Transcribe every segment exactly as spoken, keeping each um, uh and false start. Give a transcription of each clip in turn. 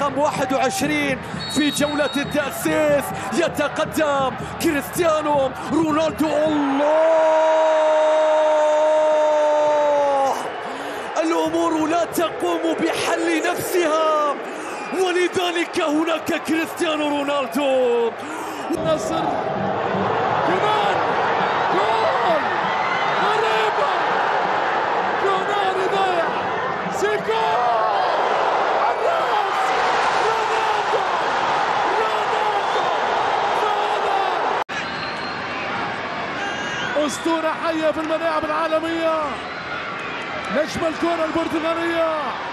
رقم واحد وعشرين في جولة التأسيس. يتقدم كريستيانو رونالدو. الله، الأمور لا تقوم بحل نفسها، ولذلك هناك كريستيانو رونالدو. النصر كمان جول غريبة، كوناري ضيع سيكو الراس. رونالدو رونالدو رونالدو أسطورة حية في الملاعب العالمية، نجم الكرة البرتغالية.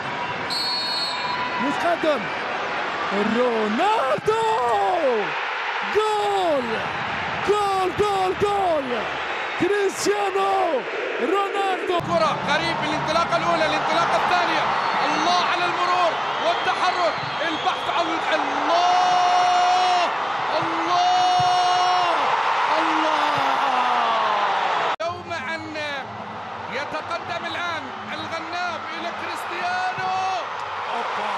متقدم رونالدو، جول جول جول جول كريستيانو رونالدو. كرة غريب الانطلاقة الأولى، الانطلاقة الثانية، الله على المرور والتحرك، البحث عن الله الله الله. يوم أن يتقدم الآن الغنام إلى كريستيانو. أوبا.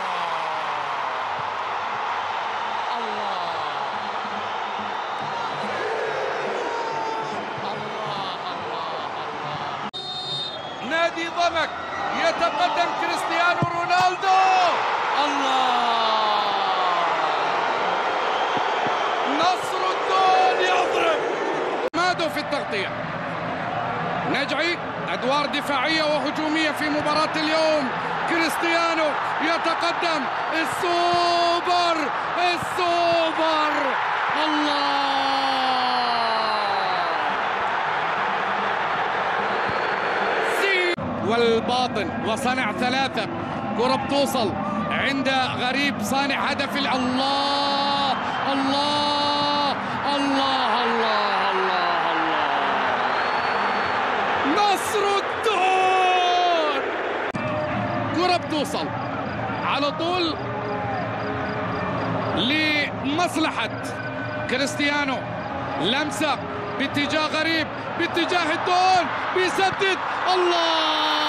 نادي ضمك يتقدم كريستيانو رونالدو. الله، نصر الدون يضرب. مادو في التغطية، نجعي أدوار دفاعية وهجومية في مباراة اليوم. كريستيانو يتقدم، السوبر السوبر. الله، والباطن وصنع ثلاثة. كرة بتوصل عند غريب صانع هدف. الله الله الله الله الله الله، نصر الدون. كرة بتوصل على طول لمصلحة كريستيانو، لمسة باتجاه غريب، باتجاه الدون، بيسدد. الله،